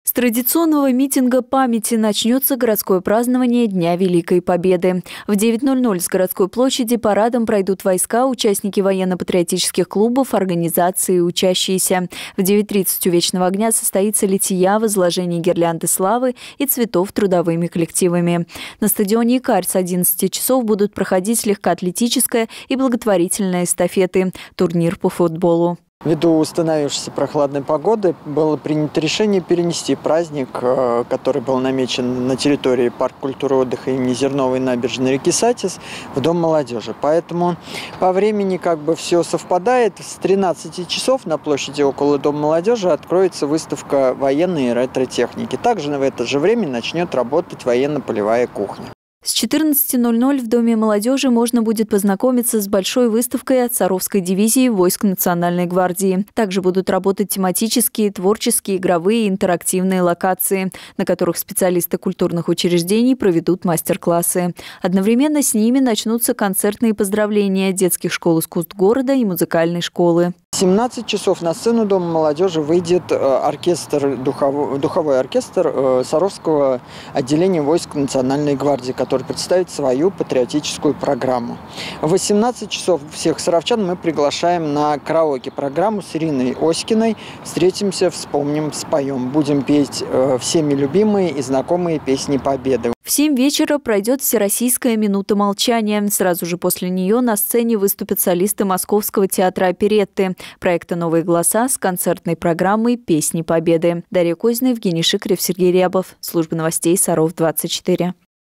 С традиционного митинга памяти начнется городское празднование Дня Великой Победы. В 9:00 с городской площади парадом пройдут войска, участники военно-патриотических клубов, организации и учащиеся. В 9:30 у Вечного огня состоится лития, возложение гирлянды славы и цветов трудовыми коллективами. На стадионе Икарь с 11 часов будут проходить легкоатлетическая и благотворительная эстафеты, турнир по футболу. Ввиду установившейся прохладной погоды было принято решение перенести праздник, который был намечен на территории парка культуры и отдыха имени Зерновой набережной реки Сатис, в Дом молодежи. Поэтому по времени все совпадает. С 13 часов на площади около Дома молодежи откроется выставка военной и ретро-техники. Также в это же время начнет работать военно-полевая кухня. С 14:00 в Доме молодежи можно будет познакомиться с большой выставкой от Саровской дивизии войск Национальной гвардии. Также будут работать тематические, творческие, игровые и интерактивные локации, на которых специалисты культурных учреждений проведут мастер-классы. Одновременно с ними начнутся концертные поздравления детских школ искусств города и музыкальной школы. В 17 часов на сцену Дома молодежи выйдет духовой оркестр Саровского отделения войск Национальной гвардии, который представит свою патриотическую программу. В 18 часов всех саровчан мы приглашаем на караоке-программу с Ириной Оськиной. Встретимся, вспомним, споем. Будем петь всеми любимые и знакомые песни Победы. В 7 вечера пройдет Всероссийская минута молчания. Сразу же после нее на сцене выступят солисты Московского театра оперетты, проекта «Новые голоса» с концертной программой «Песни Победы». Дарья Козина, Евгений Шикарев, Сергей Рябов. Служба новостей Саров 24.